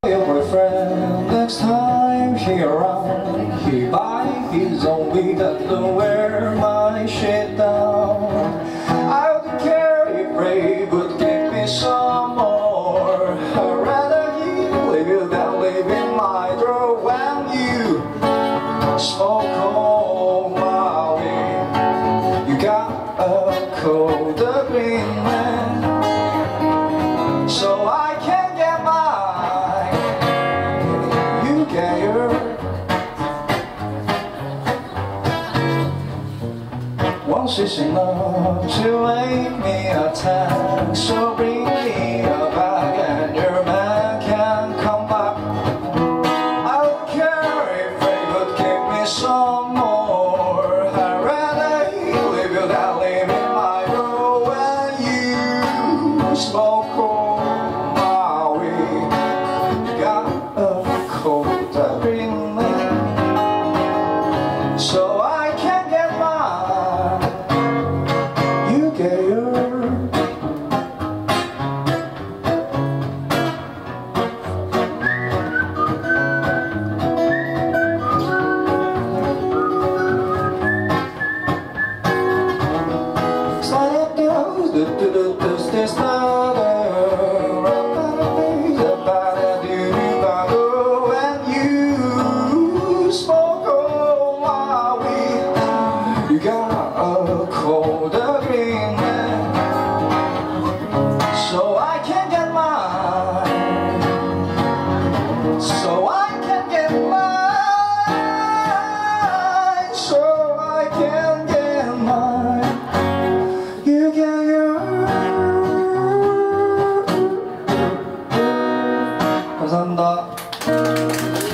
Your boyfriend, next time he around, he buy his own weed and don't wear my shit down. I don't care if Ray would give me some more. I'd rather he leave you than live in my drawer. When you smoke on my weed, you got a cold agreement, so I can't get mine. You get your. Once is enough to make me attack, so bring me a bag and your man can come back. I don't care if they would give me some more. I'd rather he leave you than live in my room. When you smoke on my weed, you got a cold agreement, so I can't get mine. You get your. When you smoke on my weed, you got a cold agreement, so I can't get mine. So I can't get mine. So I can't get mine. You get your. 감사합니다.